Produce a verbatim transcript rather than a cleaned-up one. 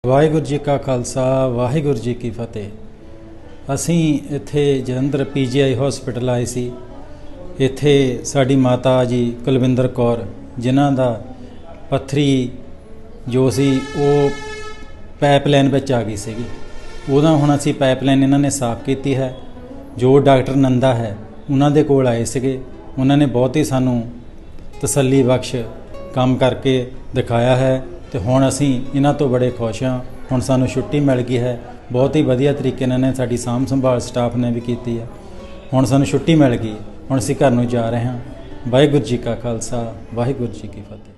ਵਾਹਿਗੁਰੂ जी का खालसा वाहिगुरू जी की फतेह। असी इत्थे Jalandhar P G I hospital आए सी। इत्थे साड़ी माता जी कुलविंदर कौर जिन्हां दा पत्थरी जो सी वो पाइपलाइन विच आ गई सीगी। उहदा हुण असी पाइपलाइन इन्हां ने साफ कीती है। जो डॉक्टर नंदा है उन्हां दे कोल आए सीगे। उन्हां ने बहुत ही सानू तसल्ली बख्श काम करके दिखाया है तो हुण असी इन्हां तो बड़े खुश हाँ। हुण सानू छुट्टी मिल गई है। बहुत ही वधिया तरीके नाल इन्हां ने साडी साਂਭ संभाल स्टाफ ने भी कीती है। हुण सानू छुट्टी मिल गई। हुण असी घर नूं जा रहे हाँ। वाहिगुरू जी का खालसा वाहिगुरू जी की फतेह।